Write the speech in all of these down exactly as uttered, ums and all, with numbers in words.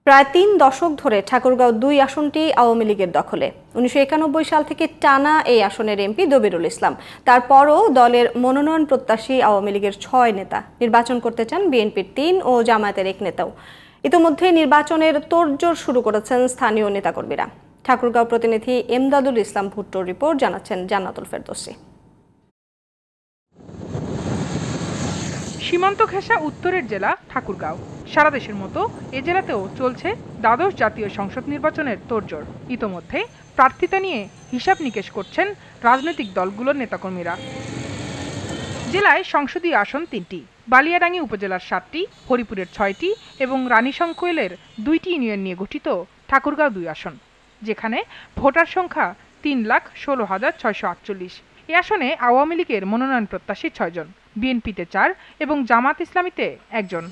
প্রায় তিন দশক ধরে ঠাকুরগাঁও দুই আসনটি আওয়ামী লীগের দখলে। উনিশশো একানব্বই সাল থেকে টানা এই আসনের এমপি দবিরুল ইসলাম। তারপরও দলের মনোনয়ন প্রত্যাশী আওয়ামী লীগের ছয় নেতা নির্বাচন করতে চান বিএনপির তিন ও জামায়াতের এক নেতাও। ইতিমধ্যে নির্বাচনের তোড়জোড় শুরু করেছেন স্থানীয় নেতাকর্মীরা। ঠাকুরগাঁও প্রতিনিধি এমদাদুল ইসলাম ভুট্টোর রিপোর্ট, জানাচ্ছেন জান্নাতুল ফেরদৌসী। সীমান্ত ঘেঁষা উত্তরের জেলা ঠাকুরগাঁও। সারা দেশের মতো এ জেলাতেও চলছে দ্বাদশ জাতীয় সংসদ নির্বাচনের তোড়জোড়। ইতোমধ্যে প্রার্থিতা নিয়ে হিসাব নিকেশ করছেন রাজনৈতিক দলগুলোর নেতাকর্মীরা। জেলায় সংসদীয় আসন তিনটি, বালিয়াডাঙ্গি উপজেলার সাতটি, হরিপুরের ছয়টি এবং রানীশংকোয়েলের দুইটি ইউনিয়ন নিয়ে গঠিত ঠাকুরগাঁও দুই আসন, যেখানে ভোটার সংখ্যা তিন লাখ ষোলো হাজার ছয়শো আটচল্লিশ। এ আসনে আওয়ামী লীগের মনোনয়ন প্রত্যাশী ছয়জন, বিএনপিতে চার এবং জামাত ইসলামীতে একজন।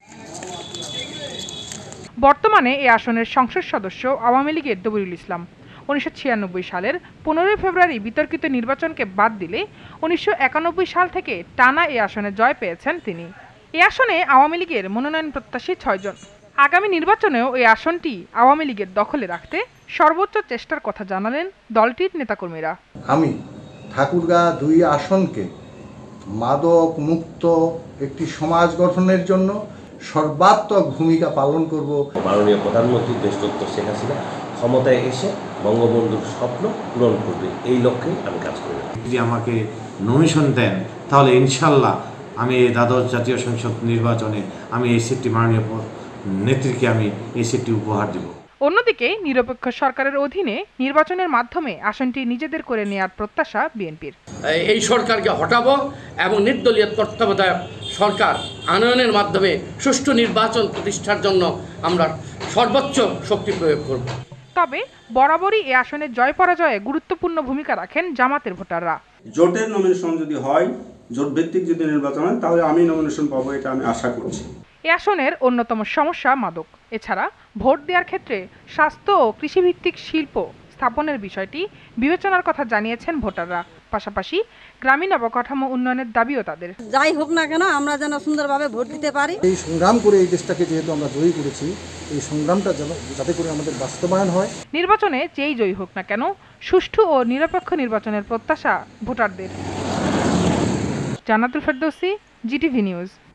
বর্তমানে এ আসনের সংসদ সদস্য আওয়ামী লীগের দবিরুল ইসলাম। উনিশশো ছিয়ানব্বই সালের পনেরোই ফেব্রুয়ারি বিতর্কিত নির্বাচনকে বাদ দিলে উনিশশো একানব্বই সাল থেকে টানা এ আসনে জয় পেয়েছেন তিনি। এ আসনে আওয়ামী লীগের মনোনয়ন প্রত্যাশী ছয়জন। আগামী নির্বাচনেও এই আসনটি আওয়ামী লীগের দখলে রাখতে সর্বোচ্চ চেষ্টার কথা জানালেন দলটির নেতাকর্মীরা। আমি ঠাকুরগাঁও দুই আসনকে মাদক মুক্ত একটি সমাজ গঠনের জন্য সর্বাত্মক ভূমিকা পালন করব। মাননীয় প্রধানমন্ত্রী দেশরত্ন শেখ হাসিনা ক্ষমতায় এসে বঙ্গবন্ধুর স্বপ্ন পূরণ করবে, এই লক্ষ্যে আমি কাজ করব। যদি আমাকে নমিনেশন দেন তাহলে ইনশাল্লাহ আমি এই দ্বাদশ জাতীয় সংসদ নির্বাচনে আমি এই সিটটি মাননীয় নেত্রীকে আমি এই সিটটি উপহার দেব। অন্যদিকে নিরপেক্ষ সরকারের অধীনে নির্বাচনের মাধ্যমে আসনটি নিজেদের করে নেয়ার প্রত্যাশা বিএনপির। এই সরকারকে হটাবো এবং নির্দলীয় তত্ত্বাবধায়ক সরকার আনয়নের মাধ্যমে সুষ্ঠু নির্বাচন প্রতিষ্ঠার জন্য আমরা সর্বোচ্চ শক্তি প্রয়োগ করব। তবে বরাবরই এই আসনের জয় পরাজয়ে গুরুত্বপূর্ণ ভূমিকা রাখেন জামাতের ভোটাররা। জোটের নমিনেশন যদি হয়, জোট ভিত্তিক যদি নির্বাচন হয়, তাহলে আমি নমিনেশন পাবো, এটা আমি আশা করছি। এ আসনের অন্যতম সমস্যা মাদক। এছাড়া ভোট দেওয়ার ক্ষেত্রে স্বাস্থ্য ও কৃষিভিত্তিক শিল্প স্থাপনের বিষয়টি বিবেচনার কথা জানিয়েছেন ভোটাররা। পাশাপাশি গ্রামীণ অবকাঠামো উন্নয়নের দাবিও তাদের। যাই হোক না কেন, আমরা যেন সুন্দরভাবে ভোট দিতে পারি। এই সংগ্রাম করে এই দেশটাকে যেহেতু আমরা জয়ী করেছি, এই সংগ্রামটা যাতে করে আমাদের বাস্তবায়ন হয়। নির্বাচনে যেই জয়ী হোক না কেন, সুষ্ঠু ও নিরপেক্ষ নির্বাচনের প্রত্যাশা ভোটারদের। জান্নাতুল ফেরদৌসী, জিটিভি নিউজ।